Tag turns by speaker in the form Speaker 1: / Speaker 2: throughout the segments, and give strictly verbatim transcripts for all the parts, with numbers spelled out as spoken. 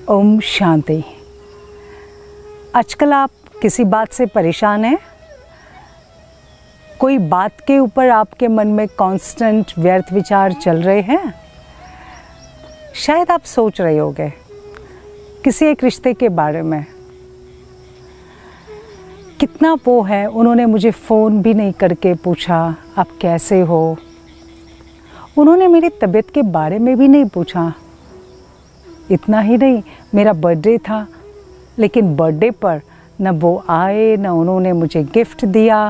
Speaker 1: ओम शांति। आजकल आप किसी बात से परेशान हैं? कोई बात के ऊपर आपके मन में कांस्टेंट व्यर्थ विचार चल रहे हैं? शायद आप सोच रहे होंगे किसी एक रिश्ते के बारे में, कितना वो है, उन्होंने मुझे फ़ोन भी नहीं करके पूछा आप कैसे हो, उन्होंने मेरी तबीयत के बारे में भी नहीं पूछा। इतना ही नहीं, मेरा बर्थडे था लेकिन बर्थडे पर न वो आए, न उन्होंने मुझे गिफ्ट दिया।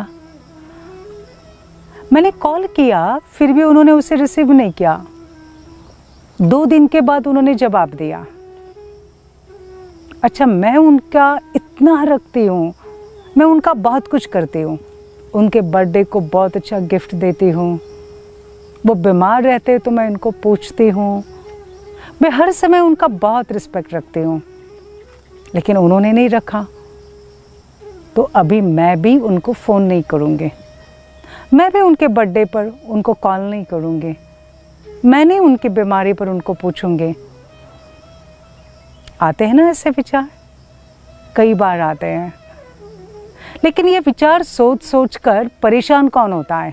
Speaker 1: मैंने कॉल किया फिर भी उन्होंने उसे रिसीव नहीं किया। दो दिन के बाद उन्होंने जवाब दिया। अच्छा, मैं उनका इतना रखती हूँ, मैं उनका बहुत कुछ करती हूँ, उनके बर्थडे को बहुत अच्छा गिफ्ट देती हूँ, वो बीमार रहते तो मैं उनको पूछती हूँ, मैं हर समय उनका बहुत रिस्पेक्ट रखती हूँ, लेकिन उन्होंने नहीं रखा। तो अभी मैं भी उनको फ़ोन नहीं करूँगी, मैं भी उनके बर्थडे पर उनको कॉल नहीं करूँगी, मैं नहीं उनकी बीमारी पर उनको पूछूँगी। आते हैं ना ऐसे विचार, कई बार आते हैं, लेकिन ये विचार सोच सोच कर परेशान कौन होता है?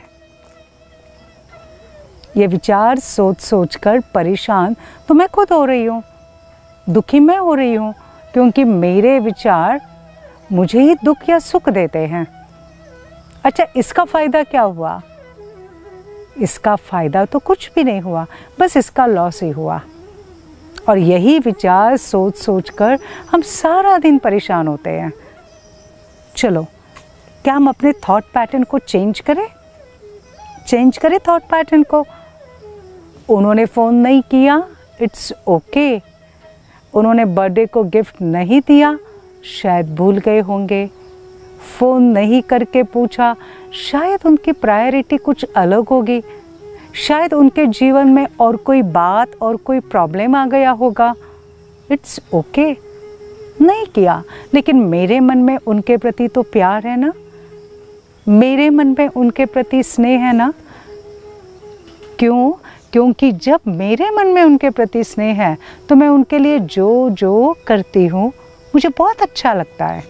Speaker 1: ये विचार सोच सोच कर परेशान तो मैं खुद हो रही हूँ, दुखी मैं हो रही हूँ, क्योंकि मेरे विचार मुझे ही दुख या सुख देते हैं। अच्छा, इसका फ़ायदा क्या हुआ? इसका फ़ायदा तो कुछ भी नहीं हुआ, बस इसका लॉस ही हुआ। और यही विचार सोच सोच कर हम सारा दिन परेशान होते हैं। चलो, क्या हम अपने थॉट पैटर्न को चेंज करें? चेंज करें थॉट पैटर्न को। उन्होंने फ़ोन नहीं किया, इट्स ओके। उन्होंने बर्थडे को गिफ्ट नहीं दिया, शायद भूल गए होंगे। फ़ोन नहीं करके पूछा, शायद उनकी प्रायोरिटी कुछ अलग होगी, शायद उनके जीवन में और कोई बात और कोई प्रॉब्लम आ गया होगा। It's okay. नहीं किया, लेकिन मेरे मन में उनके प्रति तो प्यार है ना, मेरे मन में उनके प्रति स्नेह है ना। क्यों? क्योंकि जब मेरे मन में उनके प्रति स्नेह है तो मैं उनके लिए जो जो करती हूँ मुझे बहुत अच्छा लगता है।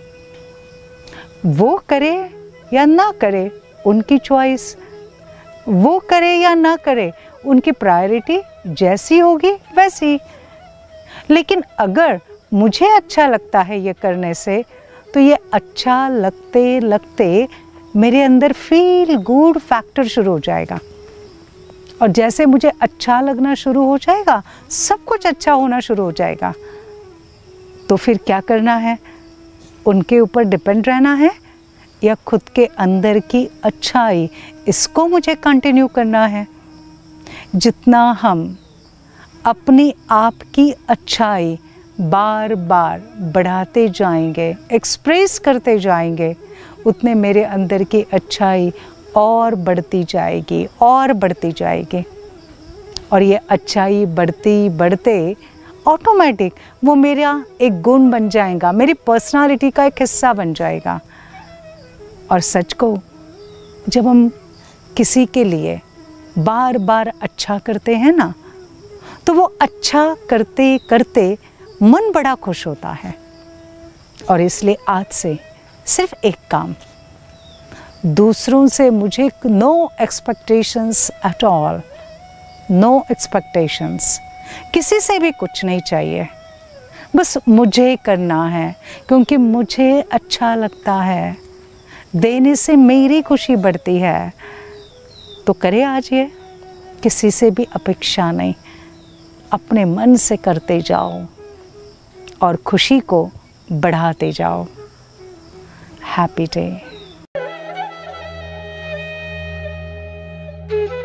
Speaker 1: वो करे या ना करे उनकी चॉइस, वो करे या ना करे उनकी प्रायोरिटी जैसी होगी वैसी। लेकिन अगर मुझे अच्छा लगता है ये करने से, तो ये अच्छा लगते लगते मेरे अंदर फील गुड फैक्टर शुरू हो जाएगा, और जैसे मुझे अच्छा लगना शुरू हो जाएगा, सब कुछ अच्छा होना शुरू हो जाएगा। तो फिर क्या करना है? उनके ऊपर डिपेंड रहना है या खुद के अंदर की अच्छाई, इसको मुझे कंटिन्यू करना है? जितना हम अपनी आप की अच्छाई बार बार बढ़ाते जाएंगे, एक्सप्रेस करते जाएंगे, उतने मेरे अंदर की अच्छाई और बढ़ती जाएगी और बढ़ती जाएगी। और ये अच्छाई बढ़ती बढ़ते ऑटोमेटिक वो मेरा एक गुण बन जाएगा, मेरी पर्सनालिटी का एक हिस्सा बन जाएगा। और सच को, जब हम किसी के लिए बार बार अच्छा करते हैं ना, तो वो अच्छा करते करते मन बड़ा खुश होता है। और इसलिए आज से सिर्फ एक काम, दूसरों से मुझे no expectations at all, no expectations, किसी से भी कुछ नहीं चाहिए, बस मुझे करना है, क्योंकि मुझे अच्छा लगता है, देने से मेरी खुशी बढ़ती है। तो करे आज ये, किसी से भी अपेक्षा नहीं, अपने मन से करते जाओ और खुशी को बढ़ाते जाओ। Happy day.